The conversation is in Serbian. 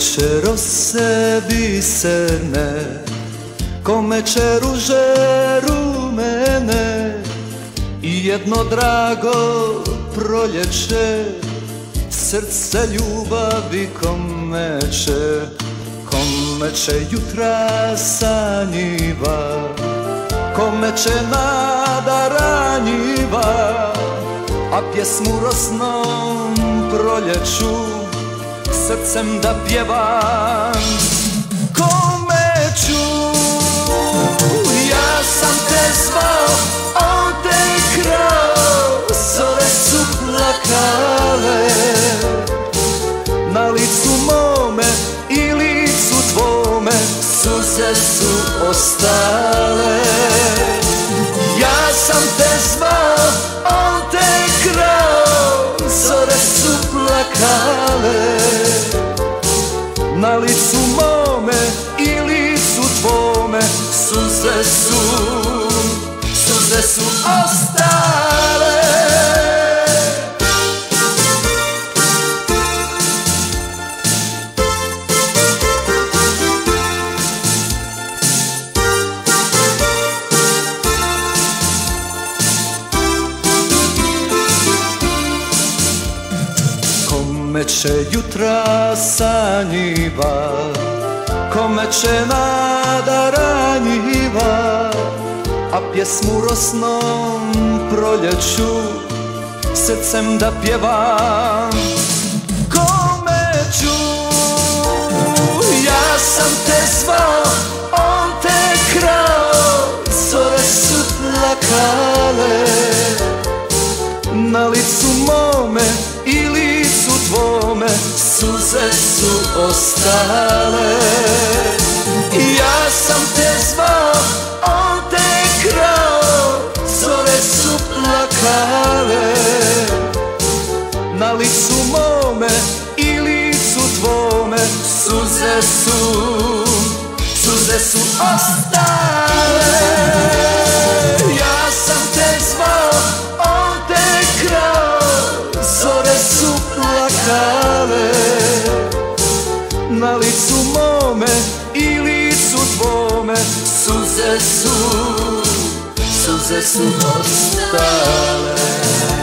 će rose biserne, kome će ruže rumene i jedno drago proljeće, srce ljubavi kome će jutra sanjiva, kome će nada ranjiva, a pjesmu rosnom proljeću srcem da pjevam. Kome ću, ja sam te zvao, on te krao, zore su plakale na licu mome i licu tvome, suze su ostale. Ja sam te zvao, on te krao, zore su plakale na licu mome i licu tvome, suze su ostale. Kome će jutra sanjiva, kome će nada ranjiva, a pjesmu rosnom proljeću srcem da pjevam. Kome ću, ja sam te zvao, on te krao, zore su plakale na licu mome i licu tvome, suze su ostale. Ja sam te zvao, on te krao, zore su plakale na licu mome i licu tvome, suze su ostale. Ja sam te zvao, on te krao, zore su plakale na licu mome i licu tvome, suze su ostale.